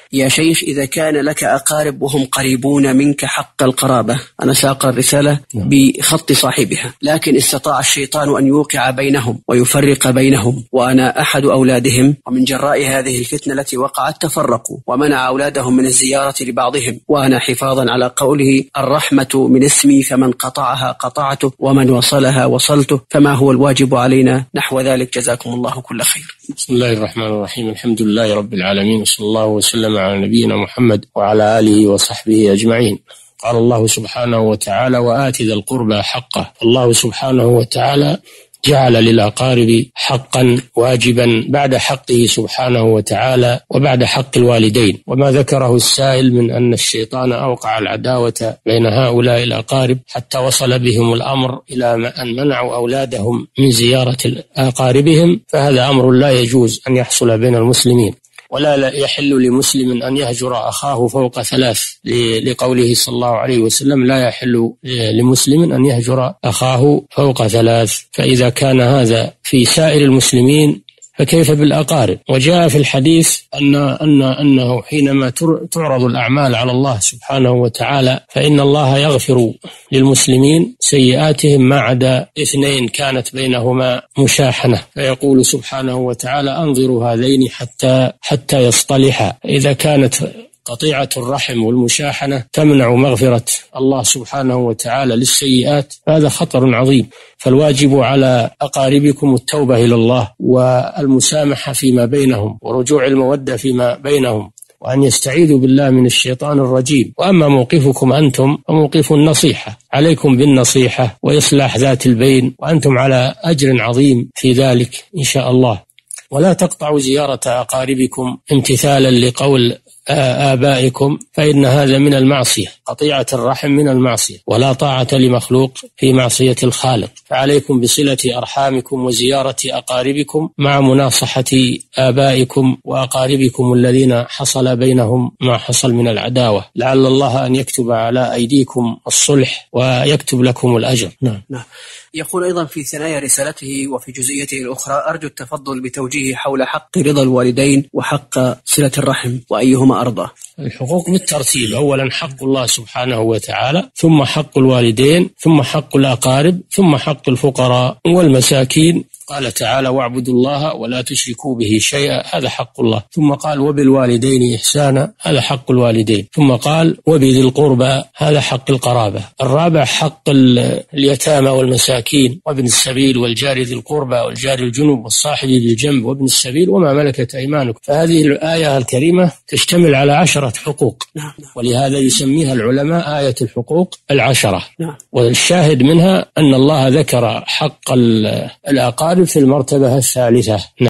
يا شيخ إذا كان لك أقارب وهم قريبون منك حق القرابة، أنا ساق الرسالة بخط صاحبها، لكن استطاع الشيطان أن يوقع بينهم ويفرق بينهم، وأنا أحد أولادهم، ومن جراء هذه الفتنة التي وقعت تفرقوا ومنع أولادهم من الزيارة لبعضهم، وأنا حفاظا على قوله الرحمة من اسمي فمن قطعها قطعته ومن وصلها وصلته، فما هو الواجب علينا نحو ذلك؟ جزاكم الله كل خير. بسم الله الرحمن الرحيم، الحمد لله رب العالمين، وصلى الله وسلم على نبينا محمد وعلى آله وصحبه أجمعين. قال الله سبحانه وتعالى وآت ذا القربى حقه. الله سبحانه وتعالى جعل للأقارب حقا واجبا بعد حقه سبحانه وتعالى وبعد حق الوالدين، وما ذكره السائل من أن الشيطان أوقع العداوة بين هؤلاء الأقارب حتى وصل بهم الأمر إلى أن منعوا أولادهم من زيارة أقاربهم، فهذا أمر لا يجوز أن يحصل بين المسلمين، ولا يحل لمسلم أن يهجر أخاه فوق 3، لقوله صلى الله عليه وسلم لا يحل لمسلم أن يهجر أخاه فوق 3. فإذا كان هذا في سائر المسلمين فكيف بالأقارب؟ وجاء في الحديث أنه حينما تعرض الأعمال على الله سبحانه وتعالى فإن الله يغفر للمسلمين سيئاتهم ما عدا 2 كانت بينهما مشاحنة، فيقول سبحانه وتعالى أنظروا هذين حتى يصطلحا. إذا كانت قطيعة الرحم والمشاحنة تمنع مغفرة الله سبحانه وتعالى للسيئات، هذا خطر عظيم. فالواجب على أقاربكم التوبة إلى الله والمسامحة فيما بينهم ورجوع المودة فيما بينهم، وأن يستعيذوا بالله من الشيطان الرجيم. وأما موقفكم أنتم فموقف النصيحة، عليكم بالنصيحة وإصلاح ذات البين، وأنتم على أجر عظيم في ذلك إن شاء الله. ولا تقطعوا زيارة أقاربكم امتثالا لقول آبائكم، فإن هذا من المعصية، قطيعة الرحم من المعصية، ولا طاعة لمخلوق في معصية الخالق. فعليكم بصلة أرحامكم وزيارة أقاربكم مع مناصحة آبائكم وأقاربكم الذين حصل بينهم ما حصل من العداوة، لعل الله أن يكتب على أيديكم الصلح ويكتب لكم الأجر. نعم. يقول أيضا في ثنايا رسالته وفي جزئيته الأخرى أرجو التفضل بتوجيه حول حق رضا الوالدين وحق صلة الرحم، وأيهما أرضى؟ الحقوق بالترتيب، أولا حق الله سبحانه وتعالى، ثم حق الوالدين، ثم حق الأقارب، ثم حق الفقراء والمساكين. قال تعالى واعبدوا الله ولا تشركوا به شيئا، هذا حق الله. ثم قال وبالوالدين إحسانا، هذا حق الوالدين. ثم قال وبذي القربى، هذا حق القرابة. الرابع حق اليتامى والمساكين وابن السبيل والجار ذي القربى والجار الجنب والصاحب بالجنب وابن السبيل وما ملكت أيمانكم. فهذه الآية الكريمة تشتمل على 10 حقوق، ولهذا يسميها العلماء آية الحقوق 10. والشاهد منها أن الله ذكر حق الأقارب في المرتبة 3.